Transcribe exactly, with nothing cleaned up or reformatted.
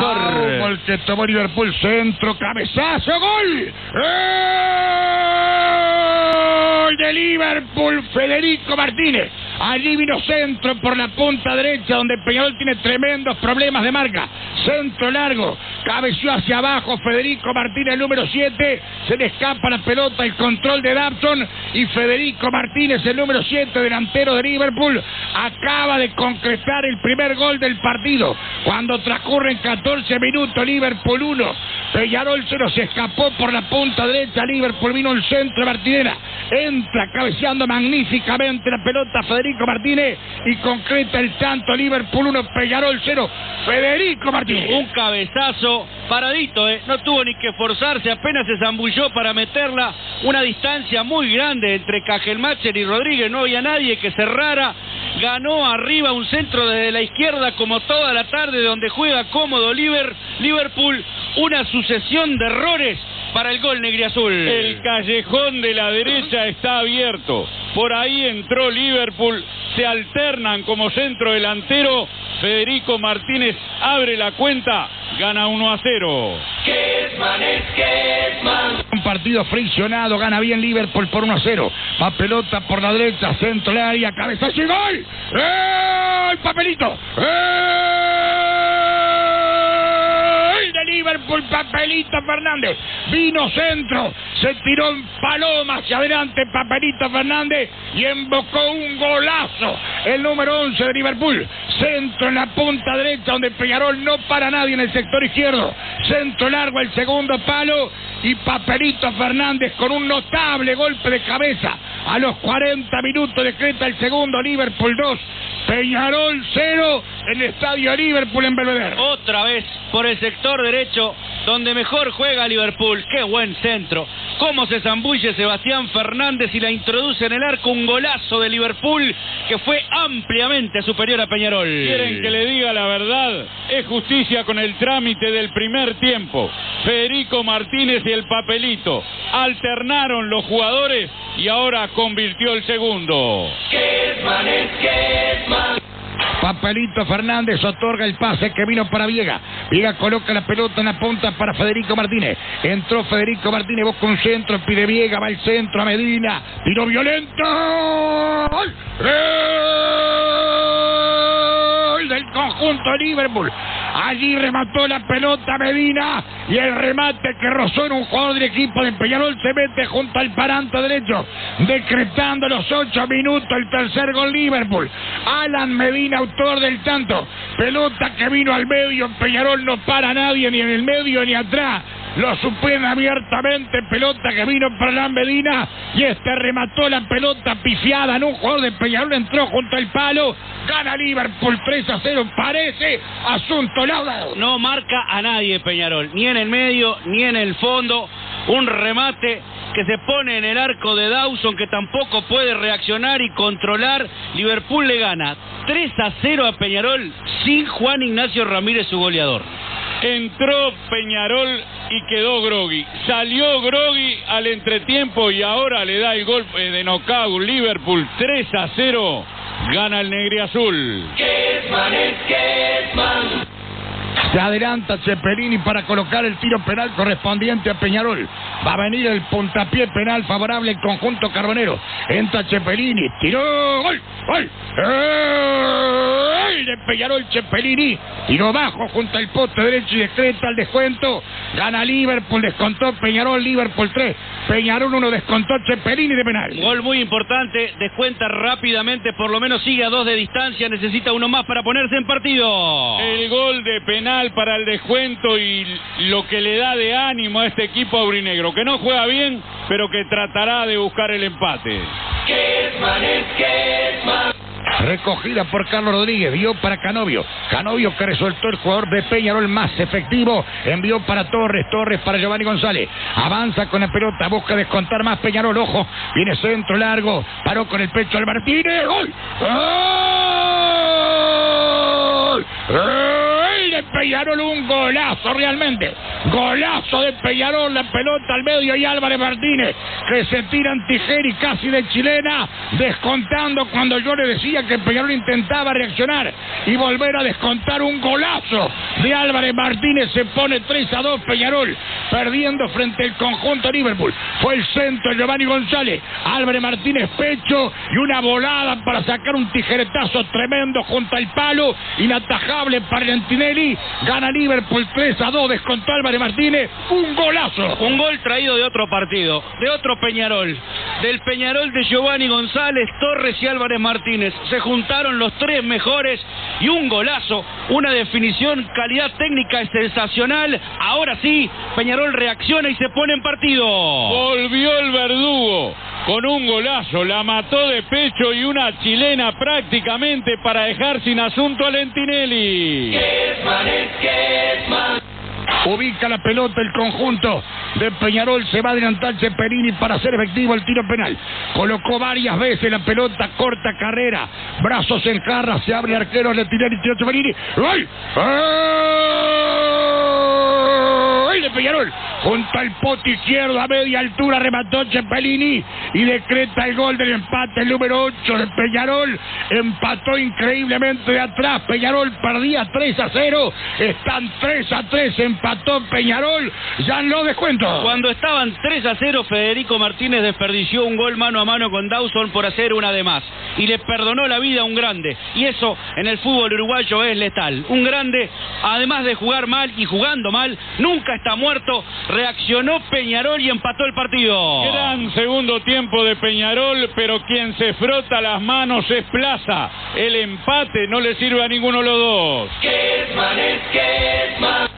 Néstor. Aumo el que tomó Liverpool, centro, cabezazo, gol. ¡Gol de Liverpool! Federico Martínez. Allí vino centro por la punta derecha, donde Peñarol tiene tremendos problemas de marca. Centro largo, cabeció hacia abajo Federico Martínez, número siete. Se le escapa la pelota, el control de Dabson. Y Federico Martínez, el número siete, delantero de Liverpool, acaba de concretar el primer gol del partido. Cuando transcurren catorce minutos, Liverpool uno, Peñarol cero. Se escapó por la punta derecha Liverpool, vino el centro de Martínez. Entra cabeceando magníficamente la pelota Federico Martínez y concreta el tanto. Liverpool uno, Peñarol cero. Federico Martínez. Un cabezazo paradito, ¿eh? No tuvo ni que esforzarse, apenas se zambulló para meterla. Una distancia muy grande entre Cajelmacher y Rodríguez, no había nadie que cerrara. Ganó arriba un centro desde la izquierda como toda la tarde, donde juega cómodo Liverpool. Una sucesión de errores para el gol negriazul. El callejón de la derecha está abierto. Por ahí entró Liverpool. Se alternan como centro delantero. Federico Martínez abre la cuenta. Gana uno a cero. Un partido friccionado. Gana bien Liverpool por uno a cero. Va pelota por la derecha. Centro del área. Cabezazo y gol. ¡Eh! ¡Papelito! ¡Eh! Liverpool, Papelito Fernández, vino centro, se tiró en paloma hacia adelante Papelito Fernández y embocó un golazo, el número once de Liverpool. Centro en la punta derecha, donde Peñarol no para nadie en el sector izquierdo. Centro largo al segundo palo y Papelito Fernández con un notable golpe de cabeza. A los cuarenta minutos decreta el segundo. Liverpool dos, Peñarol cero, en el estadio Liverpool en Belvedere. Otra vez por el sector derecho, donde mejor juega Liverpool. Qué buen centro. Cómo se zambulle Sebastián Fernández y la introduce en el arco. Un golazo de Liverpool que fue ampliamente superior a Peñarol. ¿Quieren que le diga la verdad? Es justicia con el trámite del primer tiempo. Federico Martínez y el Papelito alternaron los jugadores y ahora convirtió el segundo. Papelito Fernández otorga el pase que vino para Viega. Viega coloca la pelota en la punta para Federico Martínez. Entró Federico Martínez, busca un centro, pide Viega, va el centro a Medina. Tiro violento. ¡Gol! ¡Gol del conjunto de Liverpool! Allí remató la pelota Medina y el remate que rozó en un jugador del equipo de Peñarol se mete junto al parante derecho, decretando los ocho minutos el tercer gol Liverpool. Alan Medina, autor del tanto. Pelota que vino al medio, Peñarol no para a nadie ni en el medio ni atrás. Lo supera abiertamente, pelota que vino para Alan Medina y este remató la pelota pifiada en un jugador de Peñarol, entró junto al palo. Gana Liverpool tres a cero, parece asunto laudado. No marca a nadie Peñarol, ni en el medio, ni en el fondo. Un remate que se pone en el arco de Dawson, que tampoco puede reaccionar y controlar. Liverpool le gana tres a cero a Peñarol sin Juan Ignacio Ramírez, su goleador. Entró Peñarol y quedó groggy. Salió groggy al entretiempo y ahora le da el golpe de knockout. Liverpool tres a cero. Gana el negriazul. Se adelanta Cepelini para colocar el tiro penal correspondiente a Peñarol. Va a venir el puntapié penal favorable al conjunto carbonero. Entra Cepelini, tiró, gol, gol. ¡Gol de Peñarol! Cepelini tiró bajo junto al poste derecho y decreta el descuento. Gana Liverpool, descontó Peñarol. Liverpool tres, Peñarol uno, descontó Cepelini de penal. Gol muy importante, descuenta rápidamente, por lo menos sigue a dos de distancia, necesita uno más para ponerse en partido. El gol de penal para el descuento y lo que le da de ánimo a este equipo aurinegro, que no juega bien, pero que tratará de buscar el empate. Recogida por Carlos Rodríguez, dio para Canovio. Canovio que resoltó el jugador de Peñarol más efectivo. Envió para Torres, Torres para Giovanni González. Avanza con la pelota, busca descontar más Peñarol. Ojo, viene centro largo, paró con el pecho al Martínez. ¡Gol! ¡Gol! ¡Gol de Peñarol! Un golazo realmente. Golazo de Peñarol, la pelota al medio y Álvarez Martínez que se tira en tijera y casi de chilena, descontando cuando yo le decía que Peñarol intentaba reaccionar y volver a descontar. Un golazo de Álvarez Martínez, se pone tres a dos Peñarol, perdiendo frente al conjunto Liverpool. Fue el centro de Giovanni González, Álvarez Martínez pecho y una volada para sacar un tijeretazo tremendo junto al palo, inatajable para Lentinelli. Gana Liverpool tres a dos, descontó Álvarez Martínez, un golazo. Un gol traído de otro partido, de otro Peñarol, del Peñarol de Giovanni González, Torres y Álvarez Martínez. Se juntaron los tres mejores y un golazo, una definición, calidad técnica sensacional. Ahora sí, Peñarol reacciona y se pone en partido. Volvió el verdugo con un golazo, la mató de pecho y una chilena prácticamente para dejar sin asunto a Lentinelli. Ubica la pelota el conjunto de Peñarol, se va a adelantar Cepelini para hacer efectivo el tiro penal. Colocó varias veces la pelota, corta carrera, brazos en jarra, se abre arquero, Lentinelli, tiro Cepelini. ¡Gol! ¡Gol de Peñarol! Junto al pote izquierdo a media altura remató Cepelini y decreta el gol del empate, el número ocho de Peñarol. Empató increíblemente de atrás. Peñarol perdía tres a cero. Están tres a tres. Empató Peñarol. Ya no descuento. Cuando estaban tres a cero, Federico Martínez desperdició un gol mano a mano con Dawson por hacer una de más. Y le perdonó la vida a un grande. Y eso en el fútbol uruguayo es letal. Un grande, además de jugar mal y jugando mal, nunca está muerto. Reaccionó Peñarol y empató el partido. Gran segundo tiempo de Peñarol, pero quien se frota las manos es Plaza. El empate no le sirve a ninguno de los dos. Kissman es Kissman.